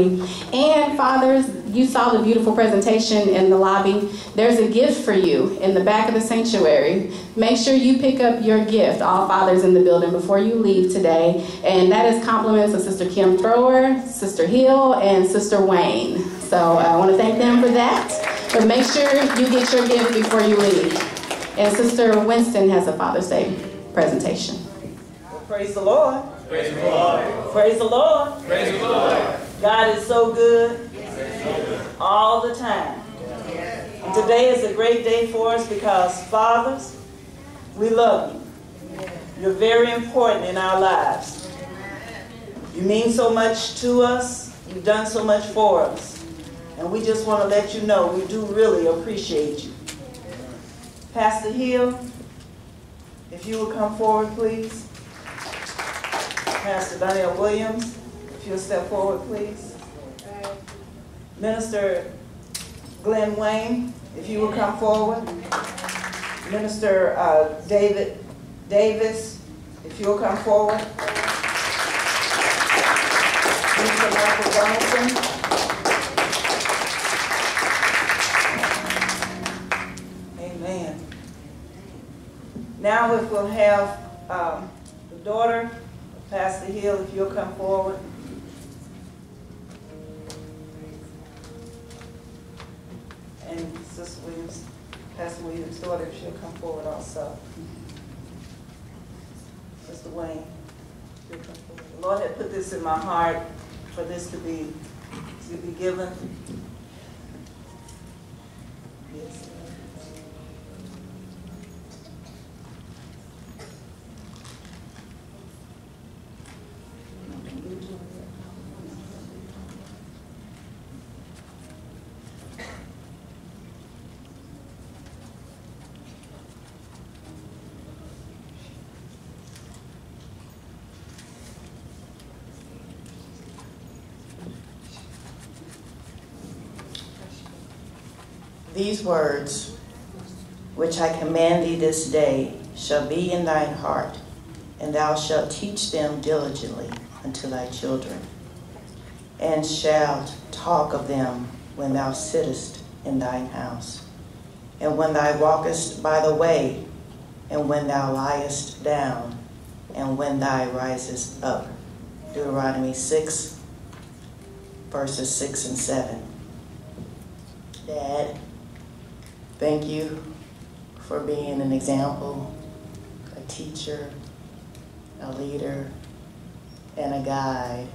Deuteronomy. And fathers, you saw the beautiful presentation in the lobby. There's a gift for you in the back of the sanctuary. Make sure you pick up your gift, all fathers in the building, before you leave today. And that is compliments of Sister Kim Thrower, Sister Hill, and Sister Wayne. So I want to thank them for that. But make sure you get your gift before you leave. And Sister Winston has a Father's Day presentation. Praise the Lord. Praise the Lord. Praise the Lord. Praise the Lord. God is so good all the time. And today is a great day for us because, fathers, we love you. You're very important in our lives. You mean so much to us. You've done so much for us. And we just want to let you know we do really appreciate you. Pastor Hill, if you would come forward, please. Pastor Donnell Williams, if you'll step forward, please. Minister Glenn Wayne, if you would come forward. Minister David Davis, if you'll come forward. Minister Michael Johnson. Amen. Now if we'll have the daughter, Pastor Hill, if you'll come forward. And Sister Williams, Pastor Williams' daughter, if she'll come forward also. Sister Wayne, she'll come forward. The Lord had put this in my heart for this to be given. Yes. These words, which I command thee this day, shall be in thine heart, and thou shalt teach them diligently unto thy children, and shalt talk of them when thou sittest in thine house, and when thou walkest by the way, and when thou liest down, and when thou risest up. Deuteronomy 6, verses 6 and 7. Dad, thank you for being an example, a teacher, a leader, and a guide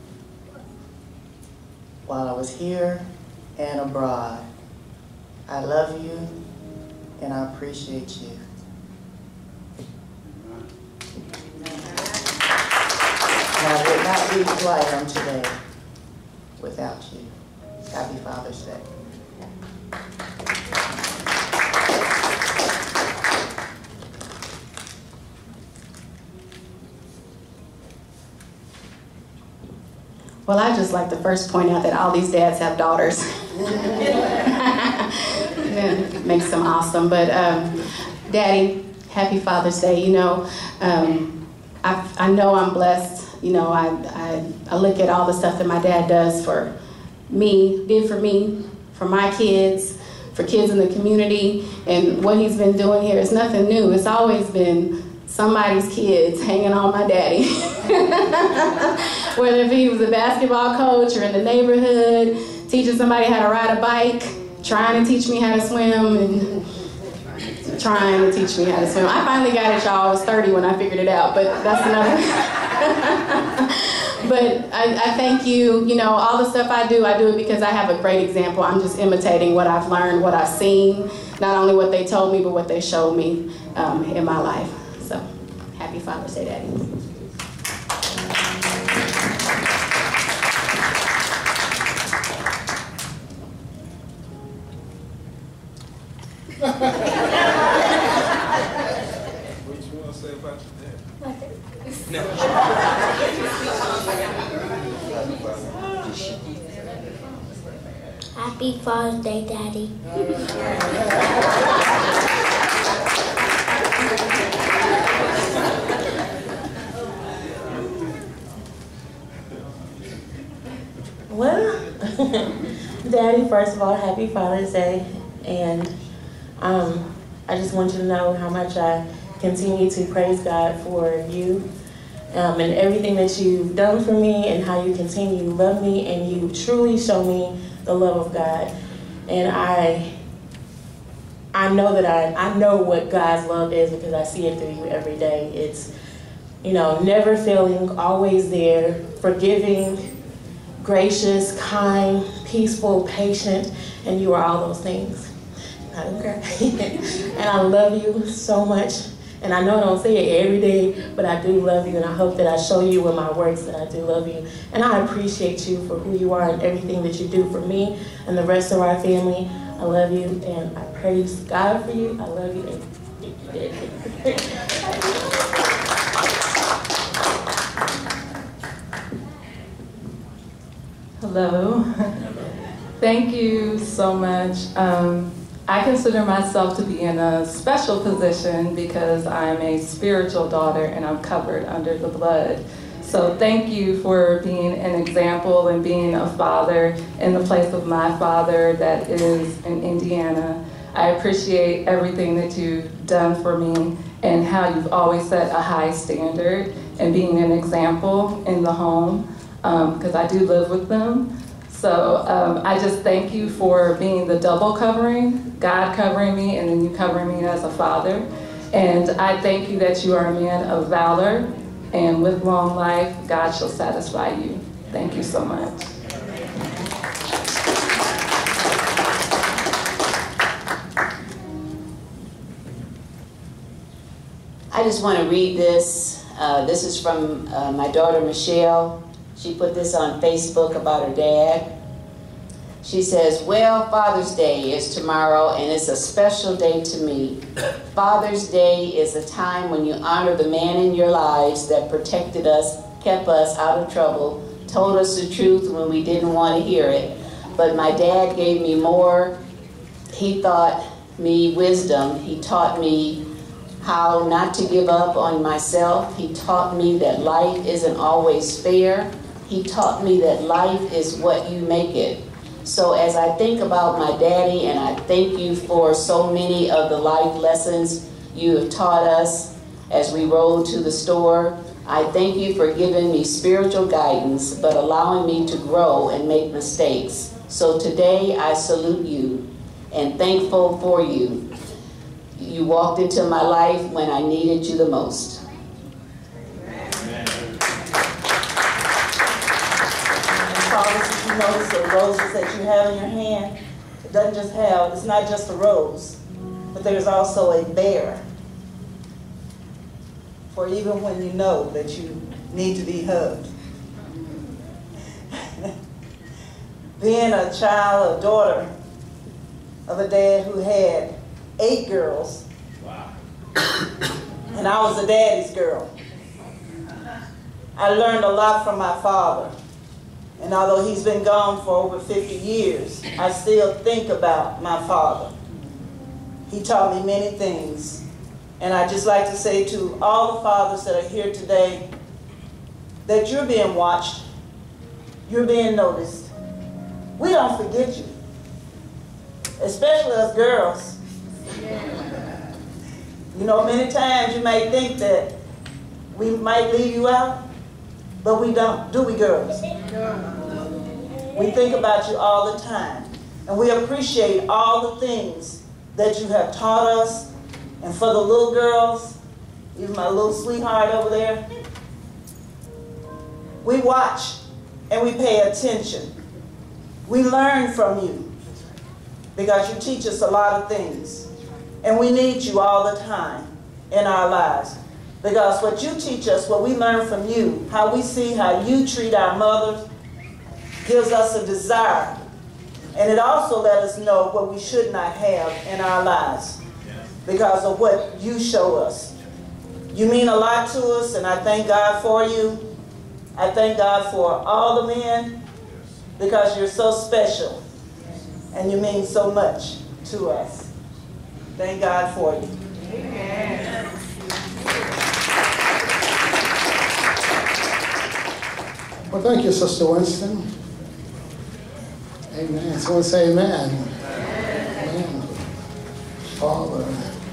while I was here and abroad. I love you and I appreciate you. And I would not be who I am today without you. Happy Father's Day. Well, I'd just like to first point out that all these dads have daughters. It makes them awesome. But Daddy, happy Father's Day. You know, I know I'm blessed. You know, I look at all the stuff that my dad does for me, did for me, for my kids, for kids in the community, and what he's been doing here is nothing new. It's always been somebody's kids hanging on my daddy. Whether if he was a basketball coach or in the neighborhood, teaching somebody how to ride a bike, trying to teach me how to swim, and trying to teach me how to swim. I finally got it, y'all. I was 30 when I figured it out, but that's another. But I thank you. You know, all the stuff I do it because I have a great example. I'm just imitating what I've learned, what I've seen, not only what they told me, but what they showed me in my life. So, happy Father's Day, Daddy. What you want to say about your dad? No. Happy Father's Day, Daddy. Well, Daddy, first of all, happy Father's Day. And I just want you to know how much I continue to praise God for you and everything that you've done for me and how you continue to love me and you truly show me the love of God. And I know that I know what God's love is because I see it through you every day. It's, you know, never failing, always there, forgiving, gracious, kind, peaceful, patient, and you are all those things. Okay. And I love you so much. And I know I don't say it every day, but I do love you, and I hope that I show you in my works that I do love you. And I appreciate you for who you are and everything that you do for me and the rest of our family. I love you, and I praise God for you. I love you. Hello. Thank you so much. I consider myself to be in a special position because I'm a spiritual daughter and I'm covered under the blood. So thank you for being an example and being a father in the place of my father that is in Indiana. I appreciate everything that you've done for me and how you've always set a high standard and being an example in the home because I do live with them. So I just thank you for being the double covering, God covering me and then you covering me as a father. And I thank you that you are a man of valor, and with long life, God shall satisfy you. Thank you so much. I just want to read this. This is from my daughter, Michelle. She put this on Facebook about her dad. She says, well, Father's Day is tomorrow, and it's a special day to me. Father's Day is a time when you honor the man in your lives that protected us, kept us out of trouble, told us the truth when we didn't want to hear it. But my dad gave me more. He taught me wisdom. He taught me how not to give up on myself. He taught me that life isn't always fair. He taught me that life is what you make it. So as I think about my daddy, and I thank you for so many of the life lessons you have taught us as we rode to the store, I thank you for giving me spiritual guidance, but allowing me to grow and make mistakes. So today I salute you and thankful for you. You walked into my life when I needed you the most. You notice the roses that you have in your hand, it doesn't just have, it's not just a rose, but there's also a bear. For even when you know that you need to be hugged. Being a child, a daughter of a dad who had 8 girls, wow. And I was a daddy's girl. I learned a lot from my father. And although he's been gone for over 50 years, I still think about my father. He taught me many things. And I'd just like to say to all the fathers that are here today that you're being watched, you're being noticed. We don't forget you, especially us girls. You know, many times you may think that we might leave you out, but we don't, do we, girls? We think about you all the time. And we appreciate all the things that you have taught us. And for the little girls, even my little sweetheart over there, we watch and we pay attention. We learn from you because you teach us a lot of things. And we need you all the time in our lives. Because what you teach us, what we learn from you, how we see how you treat our mothers, gives us a desire. And it also let us know what we should not have in our lives because of what you show us. You mean a lot to us, and I thank God for you. I thank God for all the men because you're so special and you mean so much to us. Thank God for you. Amen. Well, thank you, Sister Winston. Amen. Someone say amen. Amen. Father.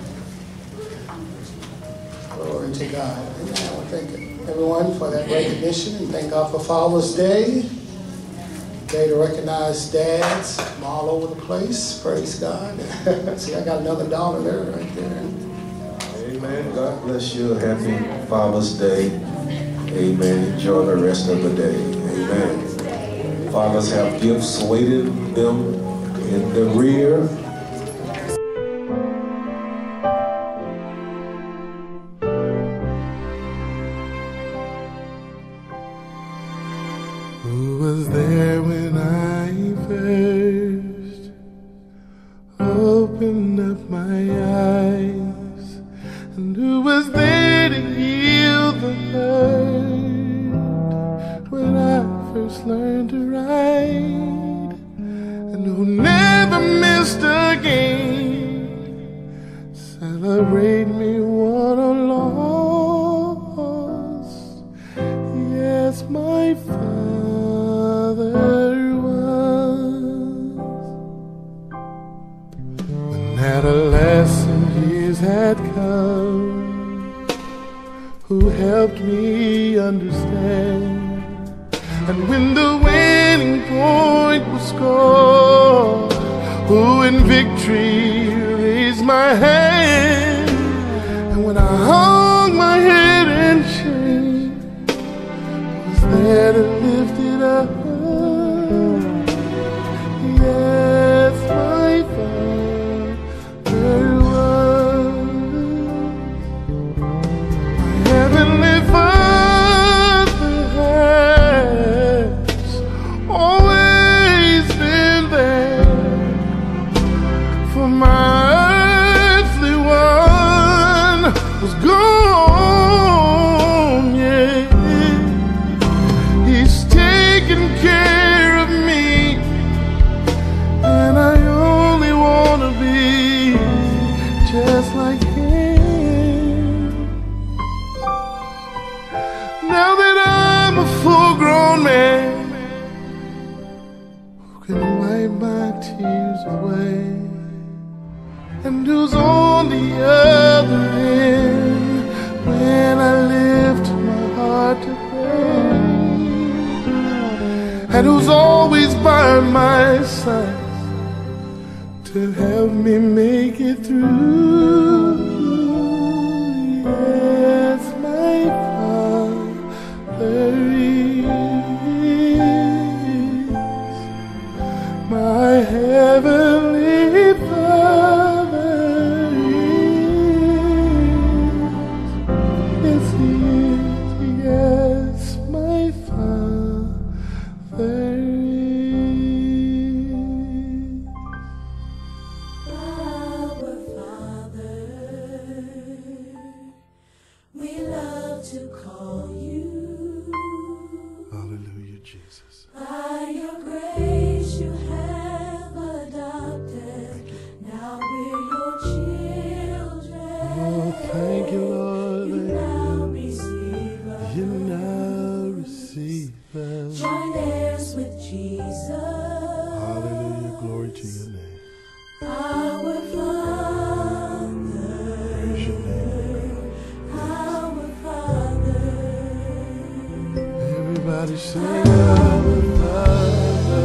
Glory to God. Amen. Well, thank everyone for that recognition, and thank God for Father's Day. Day to recognize dads from all over the place. Praise God. See, I got another dollar there, right there. Amen. God bless you. Happy Father's Day. Amen. Enjoy the rest of the day. Amen. Fathers have gifts awaiting them in the rear. Who was there when I first opened up my eyes? And who was there to heal the hurt when I first learned to ride? And who never missed a game, celebrate me what a loss. Yes, my Father was. When adolescent years had come, who helped me understand. And when the winning point was scored, who in victory raised my hand. And when I hung my head in shame, was there to lift it up. Yes, my Father was. My heavenly Father has always been there for my earthly one was gone, yeah. He's taking care of me, and I only want to be just like him. Now that I'm a full-grown man, who can wipe my tears away, and who's on the other end when I lift my heart to pray, and who's always by my side to help me make it through. Yes, my Father is my heavenly Father is. Yes, He is. Yes, my Father is. Our Father, we love to call you. Hallelujah, Jesus. By your grace you have adopted. Now we're your children. Oh, thank you, Lord. You now receive us. You now receive us. Join heirs with Jesus. Hallelujah, glory to your name. Our Father, Praise your name. our Father. Everybody sing our Father.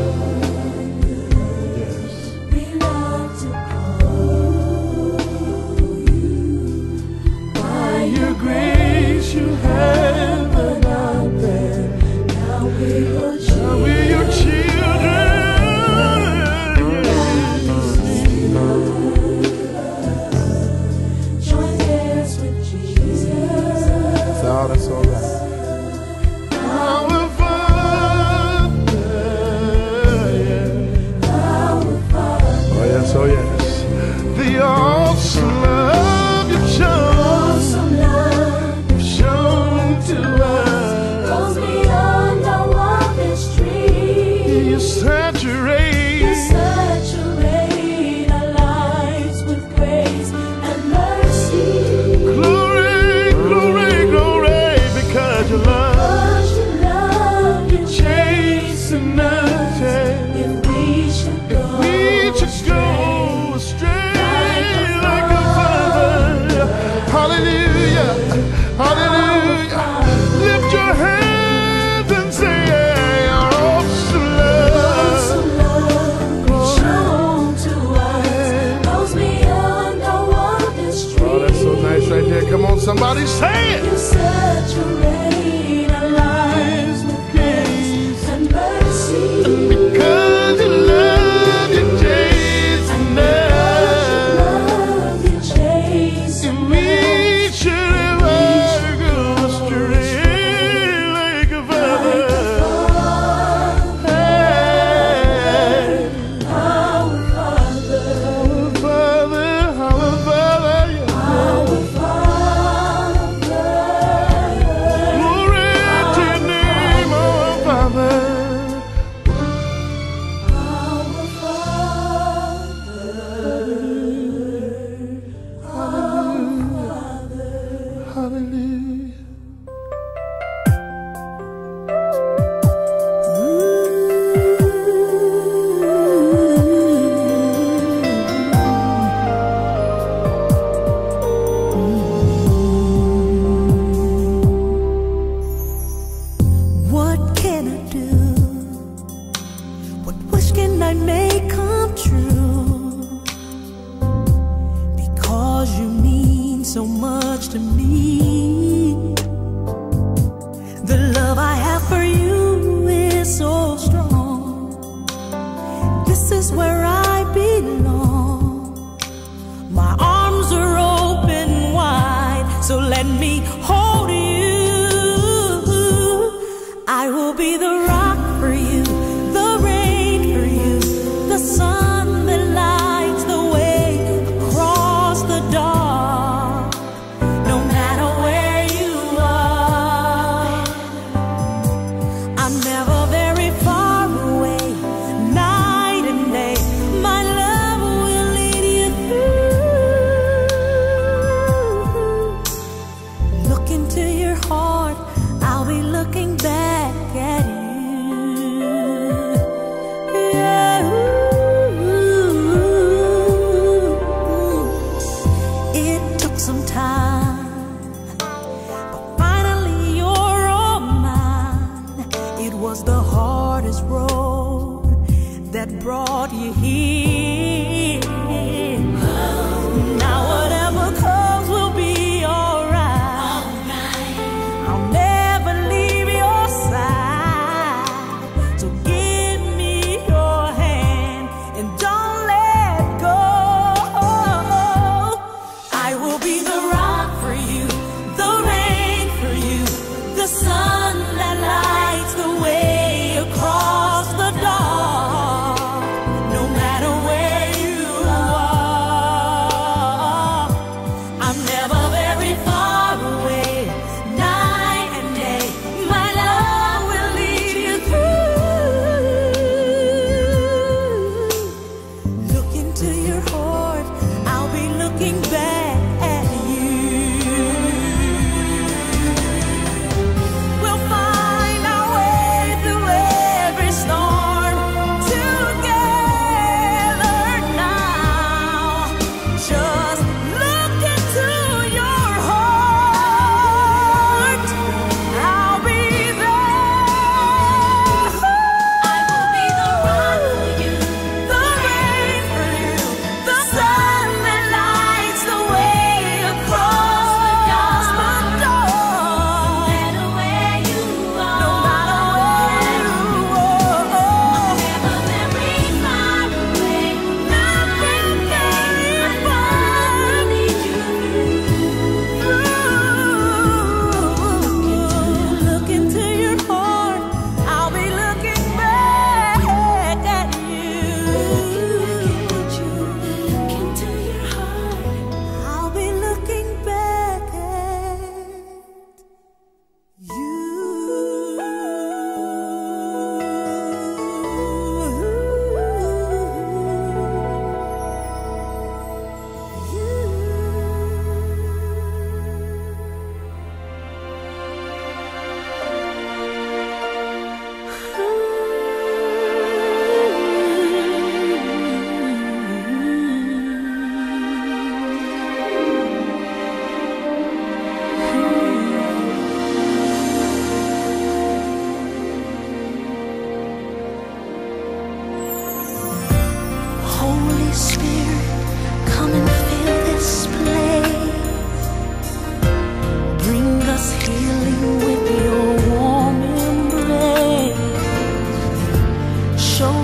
Yes. We love to call you. By your grace you have adopted. Now we're your Now we're your children. Join hands with Jesus. That's all right. Our Father, yeah. Our Father, Oh yes, oh yes. The awesome love you've awesome love shown to us. goes beyond our wildest dreams. You saturate You saturate our lives with grace and mercy. glory, glory, glory, because you love Because you love, you chasing us. if we Everybody say it. You saturate our lives with grace and mercy. And because you love, you chase love, you chase me, should ever go astray like a father. the sun that lights the way across the dark. No matter where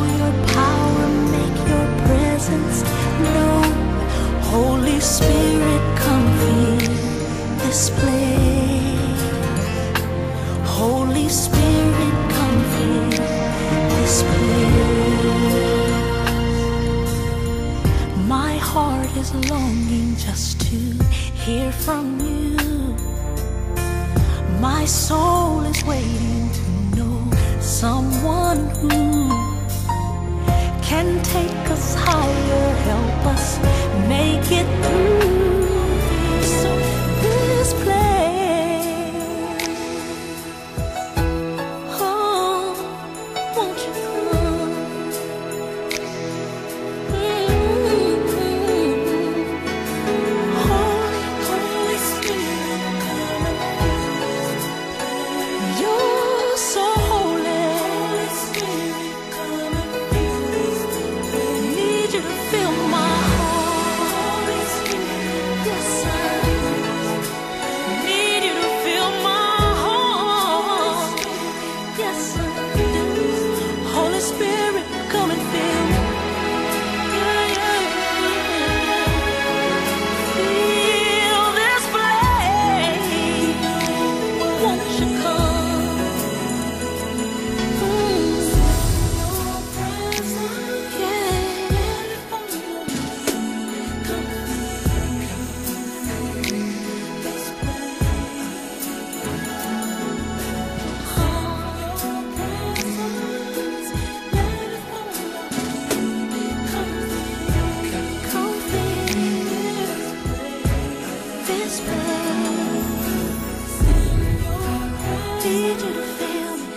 your power, make your presence known. Holy Spirit, come fill this place. Holy Spirit, come fill this place. My heart is longing just to hear from you. My soul is waiting to know someone who can take us higher, help us make it through this place. Oh, won't you come? Holy Spirit, come and fill. You're so holy. Holy Spirit, come and fill. Need you to fill my heart. Holy Spirit, yes I need you to fill my heart. Yes I do. Holy Spirit, come and fill. Yeah, yeah, yeah. Fill this place. Won't you come? This place, need you to feel me.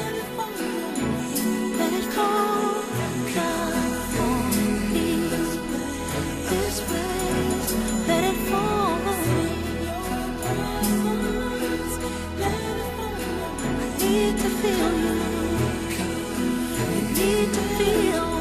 Let it fall down on me. This place, let it fall on me. I need to feel you. I need to feel